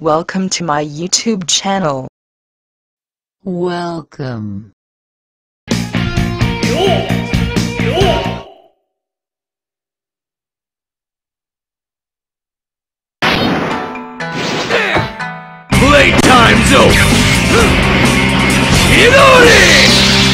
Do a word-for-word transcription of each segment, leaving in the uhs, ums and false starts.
Welcome to my YouTube channel. Welcome. Playtime's over! Chidori!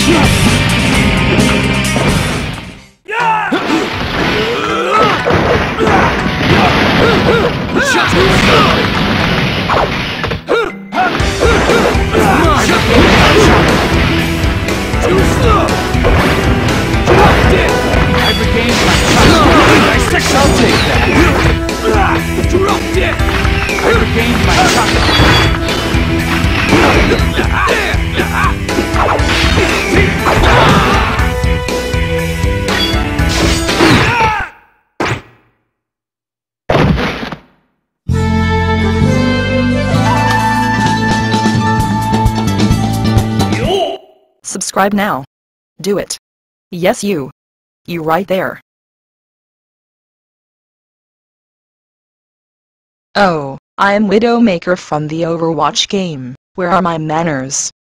Too slow! Dropped it! I regained my chakra! I'll take that! Dropped it! I regained my chakra! Subscribe now. Do it. Yes, you. You right there. Oh, I am Widowmaker from the Overwatch game. Where are my manners?